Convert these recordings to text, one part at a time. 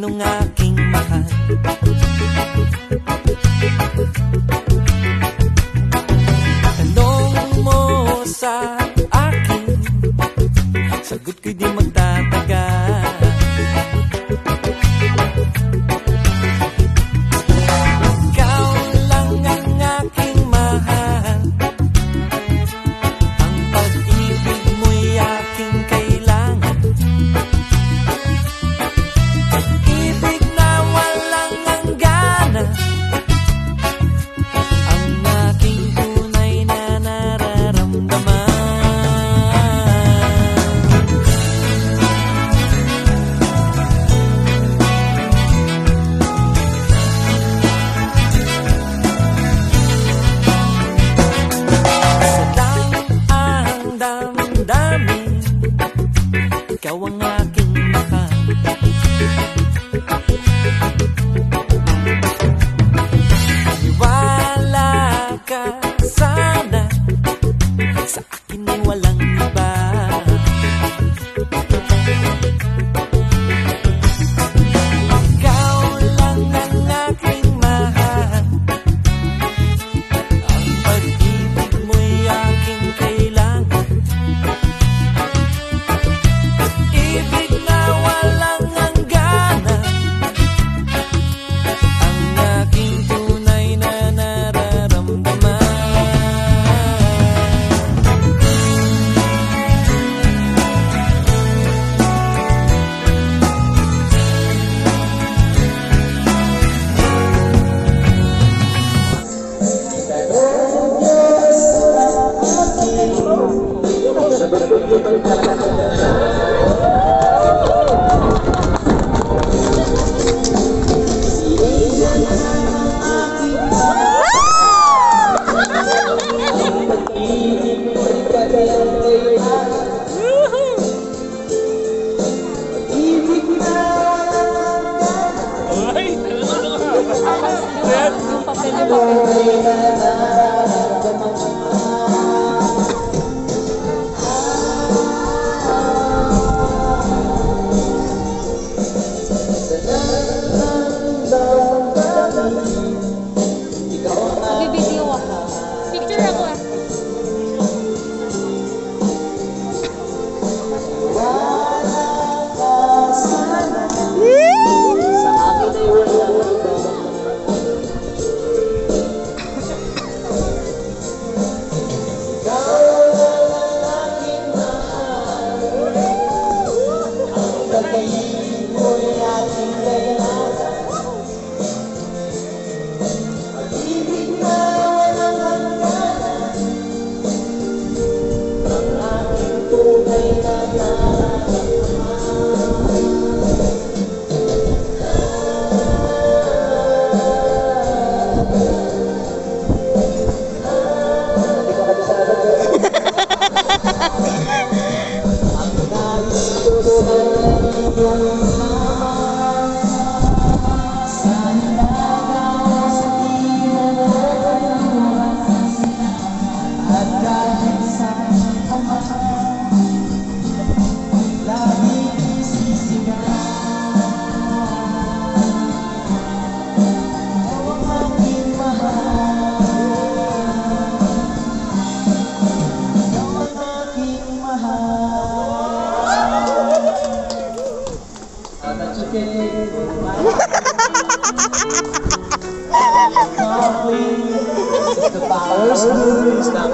sinong aking mahal? Tanong mo sa akin, sagot ko'y di magtatagal. Ikaw lang ang aking mahal, ang pag-ibig mo'y aking kailangan. Ibig na walang hangganan, ang aking tunay na nararamdaman. Ikaw ang aking mahal. Maniwala ka sana, sa akin ay walang iba. Ikaw lang ang aking mahal, ang pag-ibig mo'y aking kailangan. Ibig na walang hangganan, ang aking tunay na nararamdaman. Video ako. Picture ako ah. The powers is not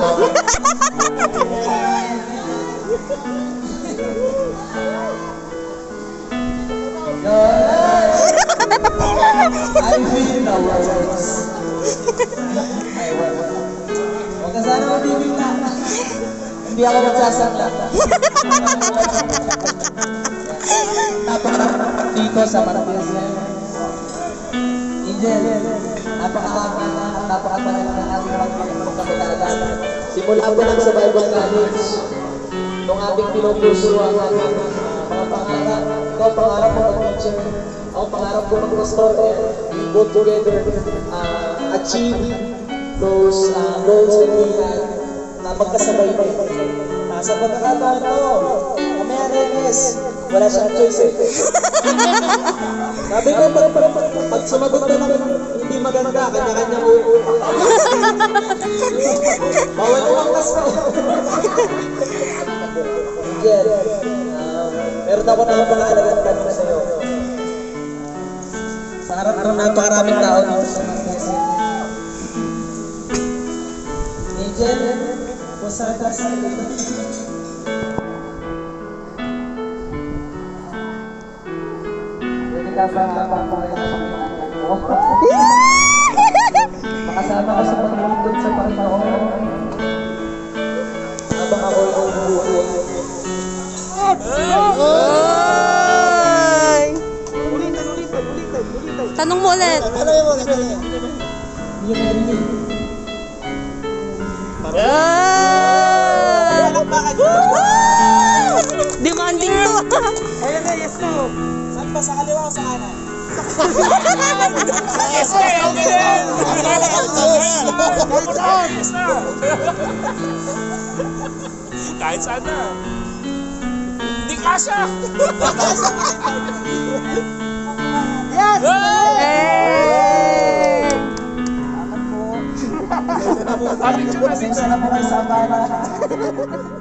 I feel the words. Ay, wala. Huwag ka sana mabibig na. Hindi ako magsasakla. Dito sa Marapils Angel, napakatagal ng ating pagkakatagal. Simula pa lang sa Bible College, nung ating pinupuso ang ating mga pangarap. Ikaw, pangarap mo mag-teacher. Ako, pangarap ko mag-pastor. We go together, achieve those goals that we had na magkasabay pa. Sa pagkakataon ito, mamaya Renes, wala siyang choice eh. Sabi ko, pag sumagot ka ng hindi maganda, kanya-kanyang bawal uangkas ka. Angel, meron ako na lang pangalagang tanong sa'yo. Sa harap-harap napakaraming tao dito sa Quezon. Angel, pusaka sa ito. Pwede ka ba papakuha ng Panginoon mo? Makasama ka sa paglilingkod sa Panginoon. Habang ako ay bubuhay. Tanong mo ulit. Demanding to. Ayun na, yes no. Saan ba? Sa kaliwa o sa kanan? Yes, okay din. Kahit saan na. Hindi kasha. Yes! Picture na. Pasensya na po kayo sa abala.